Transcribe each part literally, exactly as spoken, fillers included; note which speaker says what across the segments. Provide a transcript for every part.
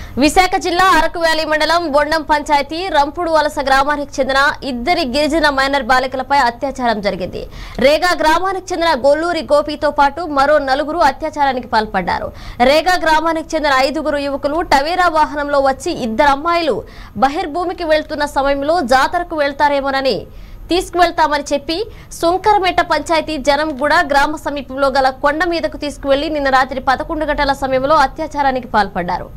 Speaker 1: విశాఖ జిల్లా అరకు వ్యాలీ మండలం బొండం పంచాయతీ రంపుడు వలస గ్రామానికి చెందిన ఇద్దరి గిరిజన మైనర్ బాలికలపై అత్యాచారం జరిగింది. రేగా గ్రామానికి చెందిన గొల్లూరి గోపితో పాటు మరో నలుగురు అత్యాచారానికి పాల్పడ్డారు. రేగా గ్రామానికి చెందిన ఐదుగురు యువకులు టవేరా వాహనంలో వచ్చి ఇద్దరు అమ్మాయిలు బహిర్భూమికి వెళ్తున్న సమయంలో జాతరకు వెళ్తారేమోనని తీసుకువెళ్తామని చెప్పి సుంకరమేట పంచాయతీ జనంగూడ గ్రామ సమీపంలో గల కొండ మీదకు తీసుకువెళ్లి నిన్న రాత్రి పదకొండు గంటల సమయంలో అత్యాచారానికి పాల్పడ్డారు.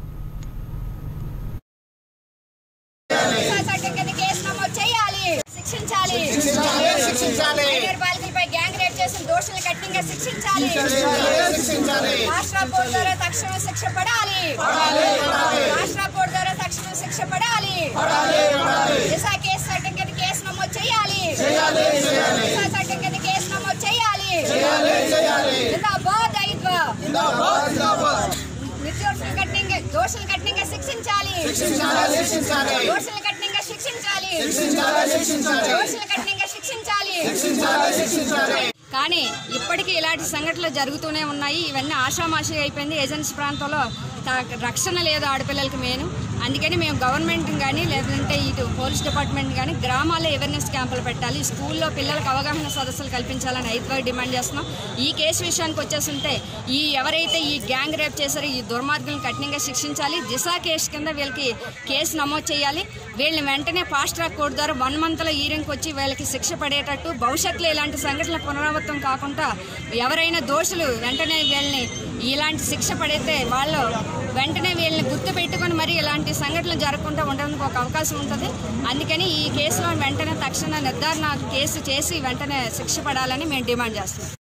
Speaker 2: నిర్దోషులు కఠినంగా దోషులు కఠినంగా శిక్షించాలి దోషులు కఠినంగా శిక్షించాలి దోషులు కఠినంగా శిక్షించాలి. కానీ ఇప్పటికీ ఇలాంటి సంఘటనలు జరుగుతూనే ఉన్నాయి. ఇవన్నీ ఆషామాషి అయిపోయింది. ఏజెన్సీ ప్రాంతంలో రక్షణ లేదు ఆడపిల్లలకి మెయిన్. అందుకని మేము గవర్నమెంట్ కానీ లేదంటే ఇటు పోలీస్ డిపార్ట్మెంట్ కానీ గ్రామాల్లో అవేర్నెస్ క్యాంపులు పెట్టాలి. స్కూల్లో పిల్లలకు అవగాహన సదస్సులు కల్పించాలని ఐదుగా డిమాండ్ చేస్తున్నాం. ఈ కేసు విషయానికి వచ్చేస్తుంటే ఈ ఎవరైతే ఈ గ్యాంగ్ రేప్ చేశారో ఈ దుర్మార్గులను కఠినంగా శిక్షించాలి. దిశ కేసు కింద వీళ్ళకి కేసు నమోదు చేయాలి. వీళ్ళని వెంటనే ఫాస్ట్ ట్రాక్ కోర్టు ద్వారా వన్ మంత్లో ఈరింగ్కి వచ్చి వీళ్ళకి శిక్ష పడేటట్టు భవిష్యత్తులో ఇలాంటి సంఘటనలు పునరావృతం కాకుండా ఎవరైనా దోషులు వెంటనే వీళ్ళని ఇలాంటి శిక్ష పడితే వాళ్ళు వెంటనే వీళ్ళని గుర్తు పెట్టుకొని మరి ఇలాంటి సంఘటనలు జరగకుండా ఉండడానికి ఒక అవకాశం ఉంటుంది. అందుకని ఈ కేసులో వెంటనే తక్షణ నిర్ధారణ కేసు చేసి వెంటనే శిక్ష పడాలని మేము డిమాండ్ చేస్తున్నాం.